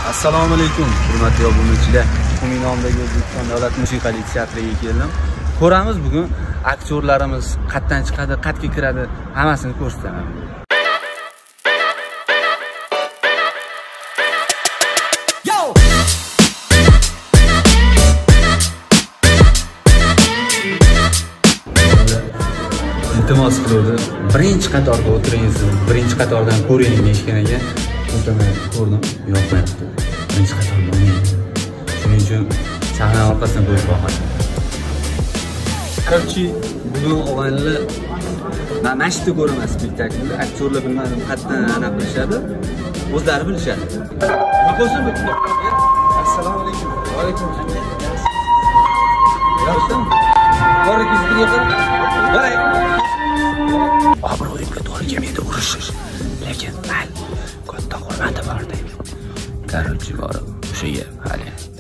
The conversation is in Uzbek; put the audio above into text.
Assalomu alaykum, hurmatli obunachilar. Uning nomidagi O'zbekiston davlat musiqali teatriga keldim. Ko'ramiz bugun aktyorlarimiz qayerdan chiqadi, qayerga kiradi, hammasini ko'rsataman. Iltimos qiluvdi. Birinchi qatorga o'tiringiz, birinchi qatordan ko'ring deyishgan ekan. O'zimni ko'rdim, yoqmayapti. Birinchi qatorda o'ynaydi. Shuning uchun sahna orqasidan ko'rib boqaman. Короче, bugun o'g'anlar mana shu ko'raman spektaklni. Aktyorlar bilmadim qayerdan aniq bilishadi. O'zlari bilishadi. Maqosim bitta. Assalomu alaykum. Va alaykum assalom. Yaxshimi? Boringiz yo'qmi? Boray. Obro'yimga to'g'ri kelmaydi urishish. Lekin mayli, katta hurmati bor deydi. Короче, borib o'sha yer hali